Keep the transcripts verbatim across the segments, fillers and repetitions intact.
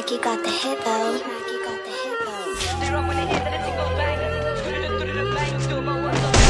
Mackie got the hit though. Mackie got the hit though. They run when they hear that the thing goes bang. Bang, do my ones up.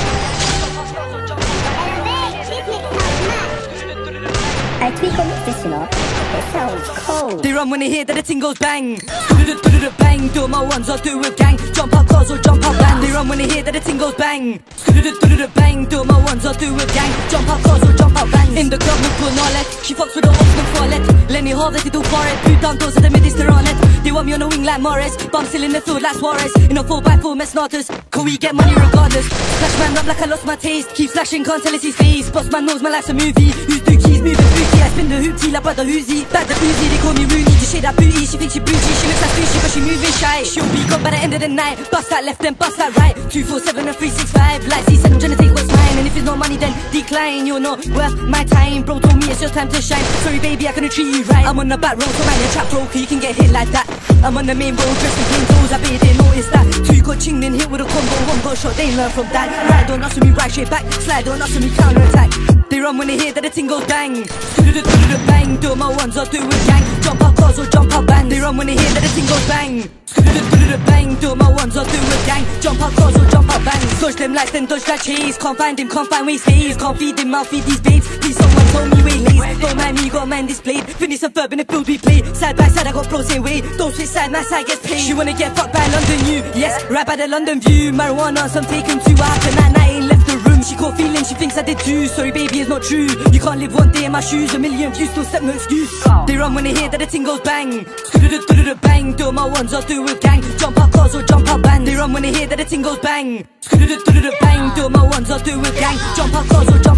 I tweak on this, you know. It sounds cold. They run when they hear that the ting goes bang. Bang, do my ones or do with gang. Jump out cars or jump out bang. They run when they hear that the ting goes bang. Bang, do my ones or do with gang. Jump out cars or jump out bang. In the club look for knowledge. She fucks with the ops look for it. Lenny Hall that they do for it. Put down those at the middies they're on it. They want me on the wing like Morris. But I'm still in the field like Suarez. In a four by four mess snorters. Can we get money regardless? Flash man up like I lost my taste. Keep flashing, can't tell it's his face. Boss man knows my life's a movie. Who's Dookies, moving spooky. I spin the hoopty like brother Whoosy. Back the Uzi, they call me Rooney. The shade that booty, she thinks she bougie. She looks like sushi but she moving shy. She'll be gone by the end of the night. Bust that left and bust that right. Two four seven and three six five. Like Z said I'm trying to take what's mine. And if it's not money then decline. You're not worth my time. Bro told me it's just time to shine. Sorry baby I couldn't treat you right. I'm on the back road so man your trap broke. You can get hit like that. I'm on the main road dressed in plain clothes. I bet you didn't notice that. Two got chinged and hit with a combo. One got shot, they learn from that. Ride on us with me right straight back. Slide on us with me counter attack. They run when they hear that the ting goes bang. Bang, do my ones or do with gang. Jump out cars or jump out bang. They run when they hear that the ting goes bang. Bang, do my ones or do with gang. Jump out cars or jump out bang. Dodge them like them dodge that chase. Can't find him, can't find where he stays. Can't feed him, I'll feed these babes. Please someone told me where he lays. Don't mind me, got man displayed. Finish some verb in the field we play. Side by side I got bros saying wait. Don't switch side, my side gets paid. She wanna get fucked by London you. Yes, right by the London view. Marijuana, some taken two after that night ain't left the room. She caught feeling, she thinks I did too. Sorry baby, it's not true. You can't live one day in my shoes. A million views, still step no excuse. They run when they hear that the ting goes bang. Bang, do my ones or do with gang. Jump out cars or jump out bang. They run when they hear that the ting goes bang. Bang, do my ones or do with gang. Jump out cars or jump